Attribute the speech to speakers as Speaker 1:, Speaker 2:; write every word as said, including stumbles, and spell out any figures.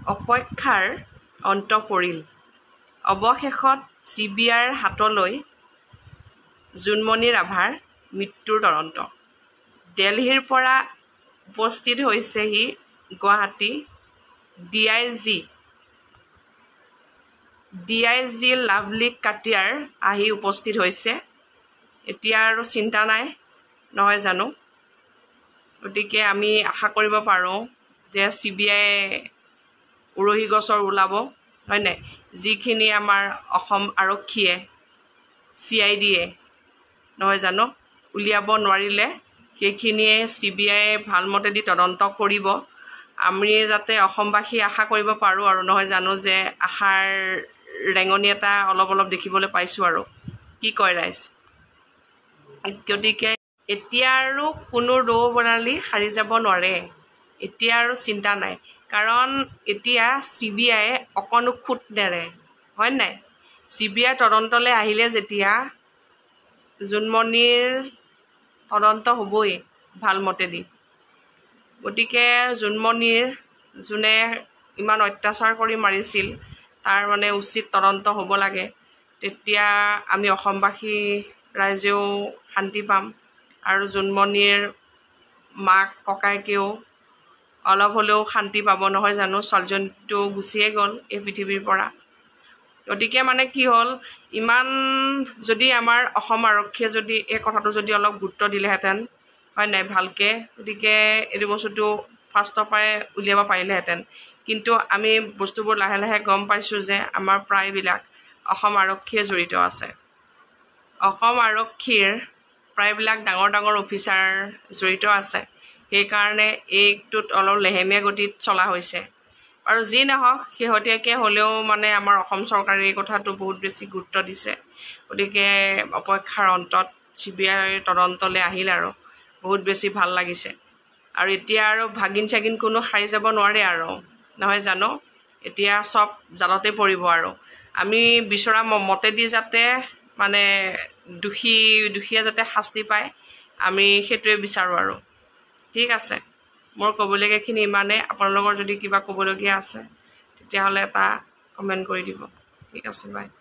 Speaker 1: অপেক্ষাৰ অন্ত পৰিল অৱশেষত চি বি আইৰ হাতলৈ জুনমনি ৰাভাৰ মৃত্যুৰ তদন্ত দিল্লীৰ পৰা উপস্থিত হৈছেহি Guwahati D I G D I G Lovely Katiyar আহি উপস্থিত হৈছে এতিয়া আৰু চিন্তা নাই নহয় জানো গতিকে আমি আশা কৰিব পাৰোঁ যে চি বি আই উৰহি গছৰ ওলাব হয় নাই যিখিনি আমাৰ অসম আৰক্ষীয়ে চি আই ডিয়ে নহয় জানো উলিয়াব নোৱাৰিলে সেইখিনিয়ে চি বি আই ভালমতে দি তদন্ত কৰিব আমি যাতে অসমবাসী আশা কৰিব পাৰোঁ আৰু নহয় জানো যে আশাৰ ৰেঙনি এটা অলপ অলপ দেখিবলৈ পাইছোঁ আৰু কি কয় ৰাইজ গতিকে এতিয়া আৰু কোনো ৰৌ বনালি সাৰি যাব নোৱাৰে এতিয়া আৰু চিন্তা নাই কাৰণ এতিয়া চি বি আইয়ে অকণো খুট নেৰে হয় নাই চি বি আই তদন্তলৈ আহিলে যেতিয়া জুনমনিৰ তদন্ত হ'বই ভালমতে দি গতিকে জুনমনিৰ যোনে ইমান অত্যাচাৰ কৰি মাৰিছিল তাৰ মানে উচিত তদন্ত হ'ব লাগে তেতিয়া আমি অসমবাসী ৰাইজেও শান্তি পাম আৰু জুনমনিৰ মাক ককাইকেও অলপ হ'লেও শান্তি পাব নহয় জানো ছোৱালীজনীটো গুচিয়ে গ'ল এই পৃথিৱীৰ পৰা গতিকে মানে কি হ'ল ইমান যদি আমাৰ অসম আৰক্ষীয়ে যদি এই কথাটো যদি অলপ গুৰুত্ব দিলেহেঁতেন হয় নাই ভালকৈ গতিকে এইটো বস্তুটো ফাৰ্ষ্টৰ পৰাই উলিয়াব পাৰিলেহেঁতেন কিন্তু আমি বস্তুবোৰ লাহে লাহে গম পাইছোঁ যে আমাৰ প্ৰায়বিলাক অসম আৰক্ষীয়ে জড়িত আছে অসম আৰক্ষীৰ প্ৰায়বিলাক ডাঙৰ ডাঙৰ অফিচাৰ জড়িত আছে সেইকাৰণে এইটোত অলপ লেহেমীয়া গতিত চলা হৈছে আৰু যি নহওক শেহতীয়াকৈ হ'লেও মানে আমাৰ অসম চৰকাৰে এই কথাটো বহুত বেছি গুৰুত্ব দিছে গতিকে অপেক্ষাৰ অন্তত চি বি আইৰ তদন্তলৈ আহিল আৰু বহুত বেছি ভাল লাগিছে আৰু এতিয়া আৰু ভাগিন চাগিন কোনো সাৰি যাব নোৱাৰে আৰু নহয় জানো এতিয়া চব জালতে পৰিব আৰু আমি বিচৰা মতেদি যাতে মানে দোষী দোষীয়ে যাতে শাস্তি পায় আমি সেইটোৱে বিচাৰোঁ আৰু ঠিক আছে মোৰ ক'বলগীয়াখিনি ইমানেই আপোনালোকৰ যদি কিবা ক'বলগীয়া আছে তেতিয়াহ'লে এটা কমেণ্ট কৰি দিব ঠিক আছে বাই